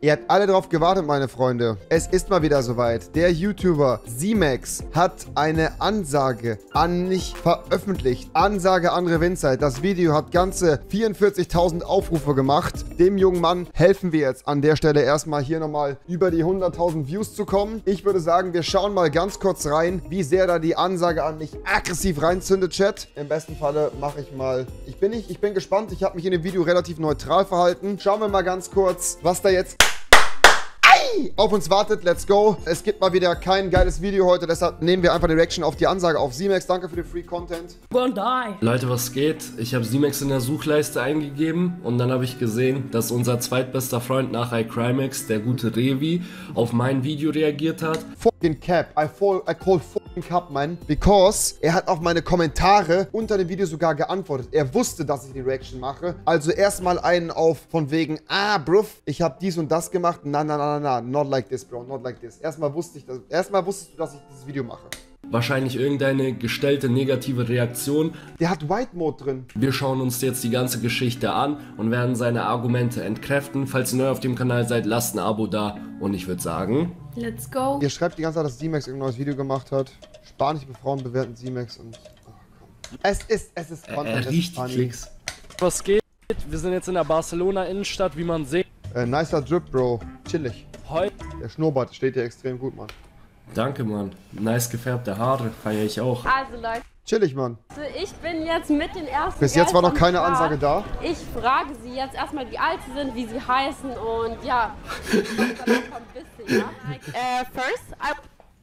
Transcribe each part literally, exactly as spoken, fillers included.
Ihr habt alle drauf gewartet, meine Freunde. Es ist mal wieder soweit. Der YouTuber Z-Max hat eine Ansage an mich veröffentlicht. Ansage an Revinzeit. Das Video hat ganze vierundvierzigtausend Aufrufe gemacht. Dem jungen Mann helfen wir jetzt an der Stelle erstmal hier nochmal über die hunderttausend Views zu kommen. Ich würde sagen, wir schauen mal ganz kurz rein, wie sehr da die Ansage an mich aggressiv reinzündet, Chat. Im besten Falle mache ich mal... Ich bin nicht, ich bin gespannt. Ich habe mich in dem Video relativ neutral verhalten. Schauen wir mal ganz kurz, was da jetzt... auf uns wartet. Let's go. Es gibt mal wieder kein geiles Video heute, deshalb nehmen wir einfach die Reaction auf die Ansage auf. Z-Max, danke für den Free Content. Leute, was geht? Ich habe Z-Max in der Suchleiste eingegeben und dann habe ich gesehen, dass unser zweitbester Freund nach iCrimex, der gute Revi, auf mein Video reagiert hat. Fucking Cap. I, fall, I call fucking Cap, man. Because er hat auf meine Kommentare unter dem Video sogar geantwortet. Er wusste, dass ich die Reaction mache. Also erstmal einen auf von wegen, ah, bruv, ich habe dies und das gemacht. Na, na, na, na, na. Not like this, bro. Not like this. Erstmal wusste ich, dass, erstmal wusstest du, dass ich dieses Video mache. Wahrscheinlich irgendeine gestellte negative Reaktion. Der hat White Mode drin. Wir schauen uns jetzt die ganze Geschichte an und werden seine Argumente entkräften. Falls ihr neu auf dem Kanal seid, lasst ein Abo da. Und ich würde sagen... Let's go. Ihr schreibt die ganze Zeit, dass Z-Max irgendein neues Video gemacht hat. Spanische Frauen bewerten Z-Max und... Oh, komm. Es ist, es ist Content. Er riecht die Klicks. Was geht? Wir sind jetzt in der Barcelona Innenstadt, wie man sieht. Äh, nicer Drip, Bro. Chillig. Heu. Der Schnurrbart steht dir extrem gut, Mann. Danke, Mann. Nice gefärbte Haare, feiere ich auch. Also Leute, chillig, Mann. also ich bin jetzt mit den ersten. Bis jetzt war noch keine Start. Ansage da. Ich frage sie jetzt erstmal, wie alt sie sind, wie sie heißen und ja. Dann kommt ein bisschen, ja. Uh, first, I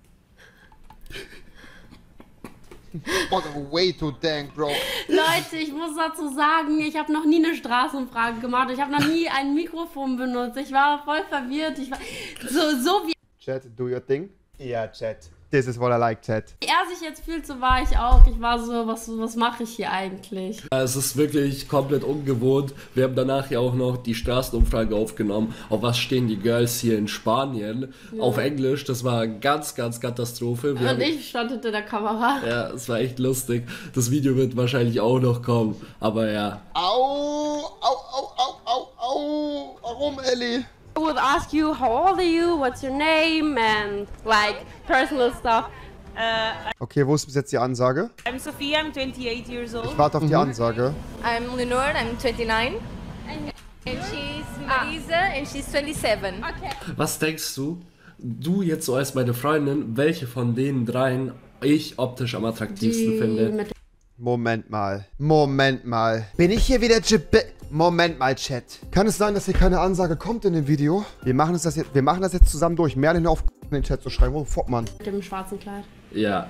What a way to dank, Bro. Leute, ich muss dazu sagen, ich habe noch nie eine Straßenumfrage gemacht. Ich habe noch nie ein Mikrofon benutzt. Ich war voll verwirrt. Ich war so, so wie Chat, do your thing. Ja, Chat. This is what I like, Chat. er sich jetzt fühlt, so war ich auch. Ich war so, was, was mache ich hier eigentlich? Es ist wirklich komplett ungewohnt. Wir haben danach ja auch noch die Straßenumfrage aufgenommen. Auf was stehen die Girls hier in Spanien? Ja. Auf Englisch. Das war ganz, ganz Katastrophe. Wir Und ich stand hinter der Kamera. Ja, es war echt lustig. Das Video wird wahrscheinlich auch noch kommen. Aber ja. Au, au, au, au, au, au. Warum, Ellie? I would ask you, how old are you, what's your name, and like personal stuff. Uh, Okay, wo ist bis jetzt die Ansage? I'm Sophia, I'm twenty-eight years old. Ich warte auf die Ansage. I'm Lenore, I'm twenty-nine. And she's Marisa, and she's twenty-seven. Okay. Was denkst du, du jetzt so als meine Freundin, welche von den dreien ich optisch am attraktivsten Die finde? mit Moment mal. Moment mal. Bin ich hier wieder Jibbe? Moment mal, Chat. Kann es sein, dass hier keine Ansage kommt in dem Video? Wir machen es das jetzt, wir machen das jetzt zusammen durch. Merlin, hör auf in den Chat zu schreiben. Oh, fuck, Mann. mit dem schwarzen Kleid. Ja.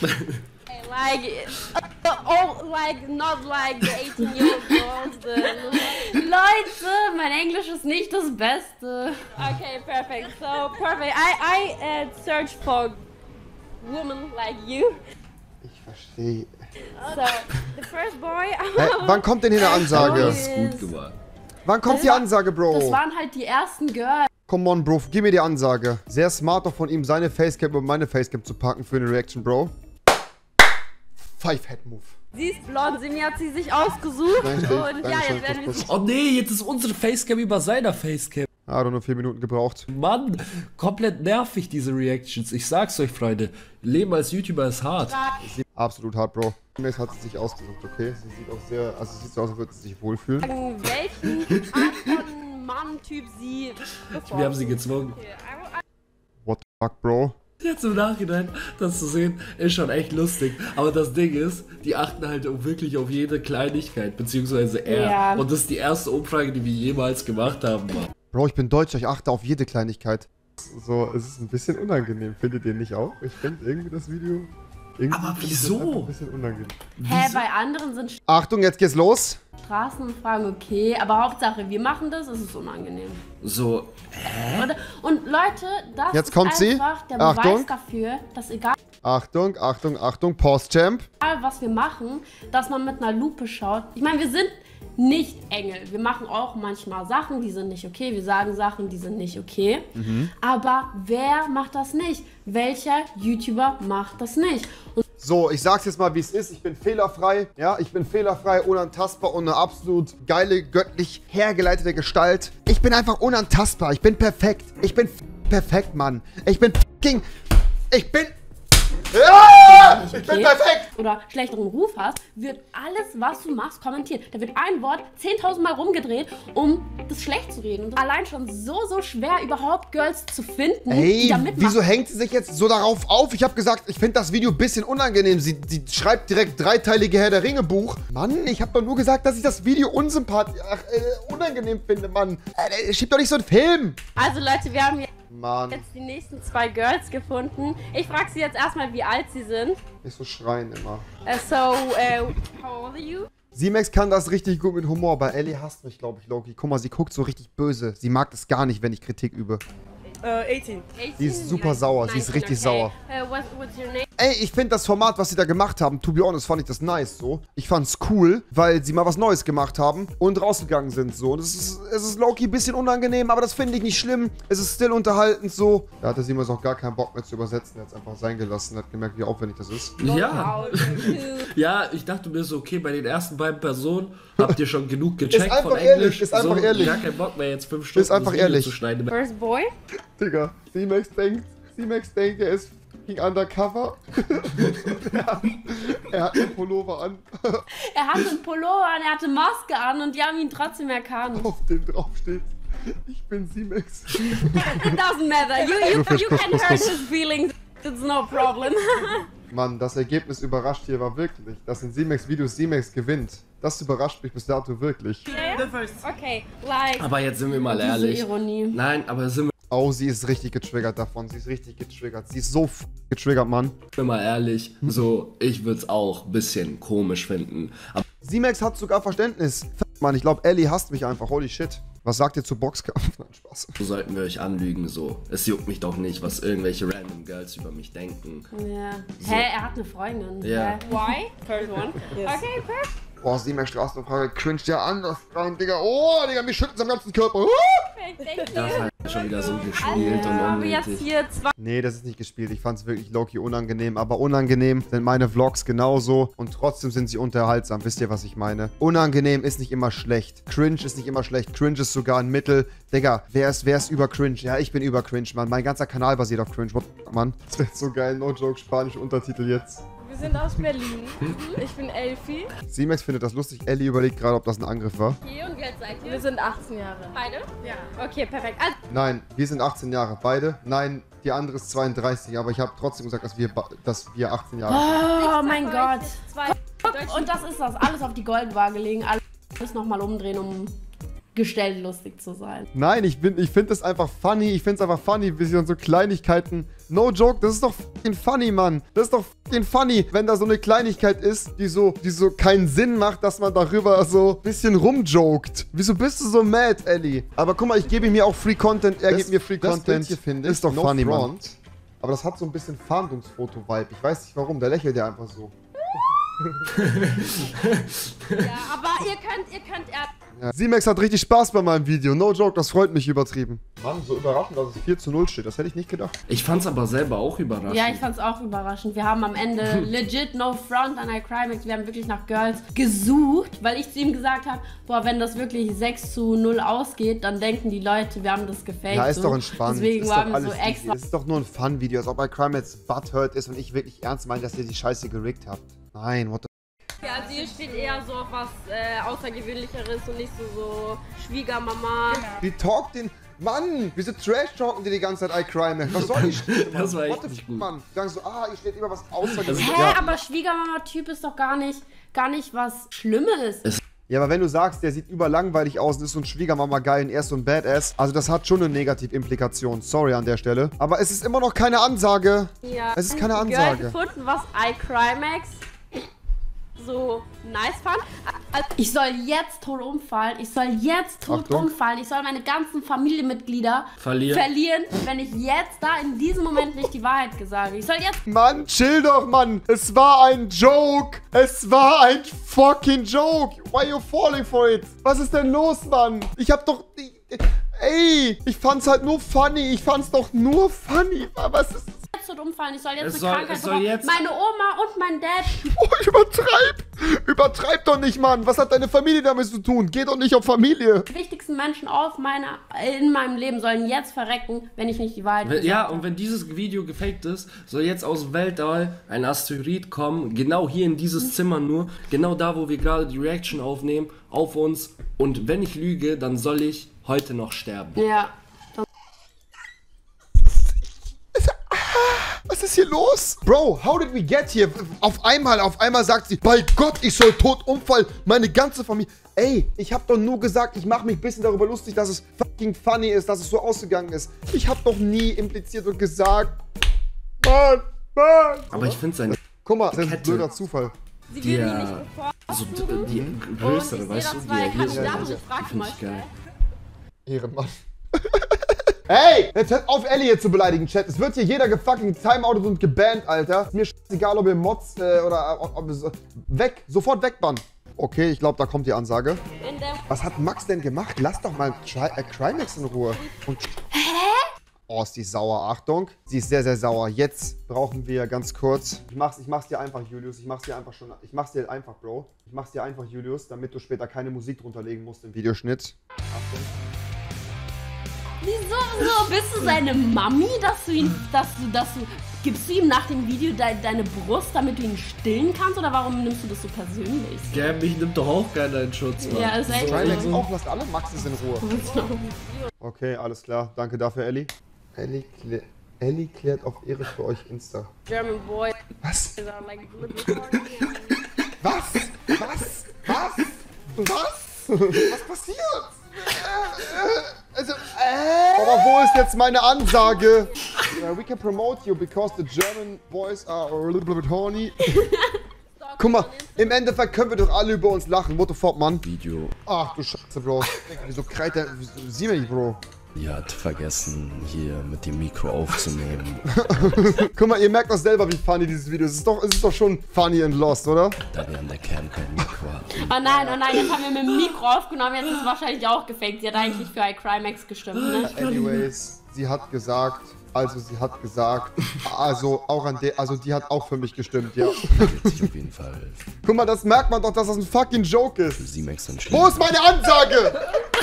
Like, oh, like, not like the eighteen year old girls. The... Leute, mein Englisch ist nicht das Beste. Okay, perfect. So, perfect. I, I uh, search for women like you. Ich verstehe. So, the first boy... Hä, wann kommt denn hier eine Ansage? Das ist gut geworden. Wann kommt Das die war- Ansage, Bro? Das waren halt die ersten Girls. Come on, Bro, gib mir die Ansage. Sehr smart doch von ihm, seine Facecam über meine Facecam zu packen für eine Reaction, Bro. Five-Head-Move. Sie ist blond, sie hat sie sich ausgesucht. Nein, Steve, Und ja, Dankeschön, jetzt werden wir Kuss, sie... Oh nee, jetzt ist unsere Facecam über seiner Facecam. Ah, doch nur vier Minuten gebraucht. Mann, komplett nervig diese Reactions. Ich sag's euch, Freunde. Leben als YouTuber ist hart. Absolut hart, Bro. Jetzt hat sie sich ausgesucht, okay? Sie sieht auch sehr, also sie sieht so aus, als würde sie sich wohlfühlen. Welchen Art von Mann-Typ sie bevorzugt. Wir haben sie gezwungen. What the fuck, Bro? Jetzt im Nachhinein, das zu sehen, ist schon echt lustig. Aber das Ding ist, die achten halt auch wirklich auf jede Kleinigkeit, beziehungsweise er. Ja. Und das ist die erste Umfrage, die wir jemals gemacht haben. Bro, ich bin Deutscher, ich achte auf jede Kleinigkeit. So, es ist ein bisschen unangenehm, findet ihr nicht auch? Ich finde irgendwie das Video... Irgendwie Aber finde ich das wieso? einfach ein bisschen unangenehm. Hä, bei anderen sind Achtung, jetzt geht's los. Straßenumfragen okay, aber Hauptsache, wir machen das, es ist unangenehm. So, Und, und Leute, das Jetzt ist kommt sie. einfach der Achtung. Beweis dafür, dass egal Achtung, Achtung, Achtung, Pause-Champ. was wir machen, dass man mit einer Lupe schaut. Ich meine, wir sind nicht Engel. Wir machen auch manchmal Sachen, die sind nicht okay. Wir sagen Sachen, die sind nicht okay. Aber wer macht das nicht? Welcher YouTuber macht das nicht? Und So, ich sag's jetzt mal, wie es ist. Ich bin fehlerfrei. Ja, ich bin fehlerfrei, unantastbar und eine absolut geile, göttlich hergeleitete Gestalt. Ich bin einfach unantastbar. Ich bin perfekt. Ich bin perfekt, Mann. Ich bin fucking... Ich bin... Ja! Ich bin perfekt! Oder schlechteren Ruf hast, wird alles, was du machst, kommentiert. Da wird ein Wort zehntausend Mal rumgedreht, um das schlecht zu reden. Und allein schon so, so schwer, überhaupt Girls zu finden, Ey, die da mitmachen. wieso hängt sie sich jetzt so darauf auf? Ich habe gesagt, ich finde das Video ein bisschen unangenehm. Sie, sie schreibt direkt dreiteilige Herr der Ringe Buch. Mann, ich habe doch nur gesagt, dass ich das Video unsympathisch, ach, äh, unangenehm finde, Mann. Äh, schieb doch nicht so einen Film. Also Leute, wir haben hier Mann. jetzt die nächsten zwei Girls gefunden. Ich frage sie jetzt erstmal, wie alt sie sind. Nicht so schreien immer. Uh, so, uh, how old are you? Simex kann das richtig gut mit Humor, aber Ellie hasst mich, glaube ich, Loki. Guck mal, sie guckt so richtig böse. Sie mag das gar nicht, wenn ich Kritik übe. Uh, eighteen. Sie ist super sauer, sie ist richtig sauer. Uh, what, what's your name? Ey, ich finde das Format, was sie da gemacht haben, to be honest, fand ich das nice so. Ich fand's cool, weil sie mal was Neues gemacht haben und rausgegangen sind so. Und es ist, es ist low-key ein bisschen unangenehm, aber das finde ich nicht schlimm. Es ist still unterhaltend so. Da hatte Siemens auch gar keinen Bock mehr zu übersetzen. Er hat es einfach sein gelassen, hat gemerkt, wie aufwendig das ist. Ja. Ja, ich dachte mir so, okay, bei den ersten beiden Personen habt ihr schon genug gecheckt Ist einfach von ehrlich, Englisch. ist einfach so, ehrlich. Gar keinen Bock mehr, jetzt fünf Stunden Ist einfach das Video ehrlich. zu schneiden. First boy? Digga, Simex denkt, Simex denkt, er ist fucking undercover. er, hat, er hat einen Pullover an, Er hatte einen Pullover an, er hatte Maske an und die haben ihn trotzdem erkannt. auf dem drauf steht, ich bin Simex. It doesn't matter. You, you, Kuss, you Kuss, can Kuss, hurt Kuss. his feelings. It's no problem. Mann, das Ergebnis überrascht hier war wirklich, dass in Simex Videos Simex gewinnt. Das überrascht mich bis dato wirklich. The first. Okay, like. Aber jetzt sind wir mal Diese ehrlich. Ironie. Nein, aber sind Oh, sie ist richtig getriggert davon. Sie ist richtig getriggert. Sie ist so f getriggert, Mann. wir mal ehrlich. So, ich würde es auch ein bisschen komisch finden. Aber Simex hat sogar Verständnis. F Mann, ich glaube, Ellie hasst mich einfach. Holy shit. Was sagt ihr zu Boxkampf? Nein, Spaß. so sollten wir euch anlügen, so. Es juckt mich doch nicht, was irgendwelche random Girls über mich denken. Ja. Hä, er hat eine Freundin. Ja. Hä? Why? First one. Yes. Okay, perfect. Boah, Simex Straßenfrage cringe ja anders rein, Digga. Oh, Digga, mir schüttelt am ganzen Körper. Uh! Thank you. Das ist halt schon wieder so gespielt und Aber jetzt unnötig. hier zwei. Nee, das ist nicht gespielt. Ich fand's wirklich low-key unangenehm. Aber unangenehm sind meine Vlogs genauso. Und trotzdem sind sie unterhaltsam. Wisst ihr, was ich meine? Unangenehm ist nicht immer schlecht. Cringe ist nicht immer schlecht. Cringe ist sogar ein Mittel. Digga, wer ist, wer ist über Cringe? Ja, ich bin über Cringe, Mann. Mein ganzer Kanal basiert auf Cringe. What, Mann? Das wäre so geil. No joke, spanische Untertitel jetzt. Wir sind aus Berlin. Ich bin Elfi. Simex findet das lustig. Ellie überlegt gerade, ob das ein Angriff war. Okay, und wie alt seid ihr? Wir sind achtzehn Jahre. Beide? Ja. Okay, perfekt. Also, Nein, wir sind achtzehn Jahre. Beide? Nein, die andere ist zweiunddreißig. Aber ich habe trotzdem gesagt, dass wir, ba- dass wir achtzehn Jahre sind. oh mein Gott. Zwei. Und das ist das. Alles auf die Goldwaage legen. Alles nochmal umdrehen, um gestellt lustig zu sein. Nein, ich, bin- ich finde das einfach funny. Ich finde es einfach funny, wie sie dann so Kleinigkeiten... No joke, das ist doch fucking funny, Mann. Das ist doch fucking funny, wenn da so eine Kleinigkeit ist, die so, die so keinen Sinn macht, dass man darüber so ein bisschen rumjoked. Wieso bist du so mad, Ellie? Aber guck mal, ich gebe ihm hier auch Free Content. Er Das- gibt mir Free das Content. Bild hier finde ich, ist doch no funny, Mann. front. Aber das hat so ein bisschen Fahndungsfoto-Vibe. Ich weiß nicht warum, da lächelt er einfach so. Ja, aber ihr könnt, ihr könnt er. Ja. Simex hat richtig Spaß bei meinem Video. No joke, das freut mich übertrieben. Mann, so überraschend, dass es vier zu null steht. Das hätte ich nicht gedacht. Ich fand's aber selber auch überraschend. Ja, ich fand's auch überraschend. Wir haben am Ende legit no front an iCrimex. Wir haben wirklich nach Girls gesucht, weil ich zu ihm gesagt habe, boah, wenn das wirklich sechs zu null ausgeht, dann denken die Leute, wir haben das gefaked. Ja, ist so. doch entspannt. Deswegen ist waren doch wir so alles easy. extra. Es ist doch nur ein Fun-Video, als ob bei Crime jetzt butthurt ist und ich wirklich ernst meine, dass ihr die Scheiße gerickt habt. Nein, what the... Ja, sie steht eher so auf was äh, Außergewöhnlicheres und nicht so, so Schwiegermama. Die talkt den... Mann, wieso trash-talken die die ganze Zeit iCrime? Was soll die Scheiße, Mann? Das war echt What the nicht fuck, gut. Mann? Die sagen so, ah, ihr steht immer was Außergewöhnliches. Hä, Ja. aber Schwiegermama-Typ ist doch gar nicht, gar nicht was Schlimmes. Ja, aber wenn du sagst, der sieht überlangweilig aus und ist so ein Schwiegermama-Geil und er ist so ein Badass, also das hat schon eine Negativimplikation. Sorry an der Stelle. Aber es ist immer noch keine Ansage. Ja. Es ist keine Girl Ansage. gefunden, was iCrimex so nice fand. Also, ich soll jetzt tot umfallen. Ich soll jetzt tot Achtung. umfallen. Ich soll meine ganzen Familienmitglieder Verlieren. verlieren, wenn ich jetzt da in diesem Moment nicht die Wahrheit gesagt. Ich soll jetzt... Mann, chill doch, Mann. Es war ein Joke. Es war ein fucking Joke. Why you falling for it? Was ist denn los, Mann? Ich hab doch... Ey, ich fand's halt nur funny. Ich fand's doch nur funny. Was ist... tot umfallen. Ich soll jetzt Es eine soll- Krankheit es soll bekommen. jetzt- Meine Oma und mein Dad. Oh, übertreib! Übertreib doch nicht, Mann! Was hat deine Familie damit zu tun? Geh doch nicht auf Familie! Die wichtigsten Menschen auf meiner, in meinem Leben sollen jetzt verrecken, wenn ich nicht die Wahrheit Wenn- gesagt Ja, habe. und wenn dieses Video gefaked ist, soll jetzt aus dem Weltall ein Asteroid kommen, genau hier in dieses Zimmer nur, genau da, wo wir gerade die Reaction aufnehmen, auf uns. Und wenn ich lüge, dann soll ich heute noch sterben. Ja. Was ist hier los? Bro, how did we get here? Auf einmal, auf einmal sagt sie, bei Gott, ich soll tot umfallen. Meine ganze Familie. Ey, ich hab doch nur gesagt, ich mache mich ein bisschen darüber lustig, dass es fucking funny ist, dass es so ausgegangen ist. Ich hab doch nie impliziert und gesagt, Mann, Mann. Aber ich finde seine Guck mal, das ist ein Kette. blöder Zufall. Sie Die, will äh, ihn nicht also bevorzugen. die Und größere, ich weißt sehe du, da zwei die hier ist. Kandidaten und ja, ich frage Find ich mal geil. Ehrenmann. Hey, jetzt hört auf, Ellie hier zu beleidigen, Chat. Es wird hier jeder gefucking timeoutet und gebannt, Alter. Ist mir scheißegal, ob ihr Mods äh, oder ob, ob es, weg, sofort wegbannen. Okay, ich glaube, da kommt die Ansage. In der Was hat Max denn gemacht? Lass doch mal Tri äh, Crimex in Ruhe. Und oh, ist die sauer. Achtung. Sie ist sehr, sehr sauer. Jetzt brauchen wir ganz kurz. Ich mach's, ich mach's dir einfach, Julius. Ich mach's dir einfach schon. Ich mach's dir einfach, Bro. Ich mach's dir einfach, Julius, damit du später keine Musik drunter legen musst im Videoschnitt. Achtung. Wieso so? Bist du seine Mami, dass du ihn, dass du, dass du, gibst du ihm nach dem Video de deine Brust, damit du ihn stillen kannst, oder warum nimmst du das so persönlich? Gell, mich nimmt doch auch keiner in Schutz, Mann. Ja, ist echt Crimex so. auch. Lasst alle Maxes in Ruhe. Okay, alles klar. Danke dafür, Ellie. Ellie, klä Ellie klärt auf Ehre für euch Insta. German boys Was? are like little party. Was? Was? Was? Was? Was passiert? Äh, äh, also, äh. Aber wo ist jetzt meine Ansage? Uh, we can promote you because the German boys are a little bit horny. Guck mal, im Endeffekt können wir doch alle über uns lachen. What the fuck, Mann? Video. Ach du Scheiße, Bro. Wieso kreit der... Sieh mir nicht, Bro. Die hat vergessen, hier mit dem Mikro aufzunehmen. Guck mal, ihr merkt doch selber, wie funny dieses Video ist. Es ist doch, es ist doch schon funny and lost, oder? Da wir an der Cam kein Mikro hatten. Oh nein, oh nein, jetzt haben wir mit dem Mikro aufgenommen, jetzt ist es wahrscheinlich auch gefaked. Sie hat eigentlich für iCrimex gestimmt, ne? Anyways, sie hat gesagt, also sie hat gesagt, also auch an der, also die hat auch für mich gestimmt, ja. Wird sich auf jeden Fall Guck mal, das merkt man doch, dass das ein fucking Joke für ist. Simex entschieden. Wo ist meine Ansage?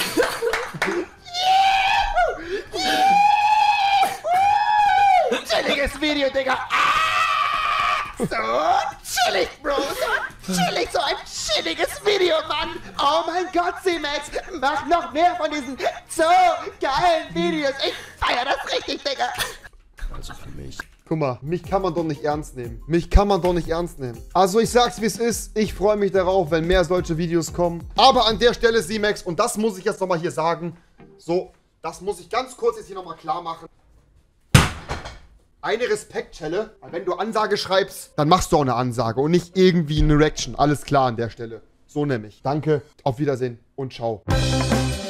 Chilliges Video, Digga. Ah! So chillig, Bro. So chillig, so ein chilliges Video, Mann. Oh mein Gott, C-Max. Mach noch mehr von diesen so geilen Videos. Ich feier das richtig, Digga. Also für mich. Guck mal, mich kann man doch nicht ernst nehmen. Mich kann man doch nicht ernst nehmen. Also ich sag's wie es ist. Ich freue mich darauf, wenn mehr solche Videos kommen. Aber an der Stelle, C-Max, und das muss ich jetzt nochmal hier sagen. So, das muss ich ganz kurz jetzt hier nochmal klar machen. Eine Respektschelle, weil wenn du Ansage schreibst, dann machst du auch eine Ansage und nicht irgendwie eine Reaction. Alles klar an der Stelle. So nämlich. Danke, auf Wiedersehen und ciao.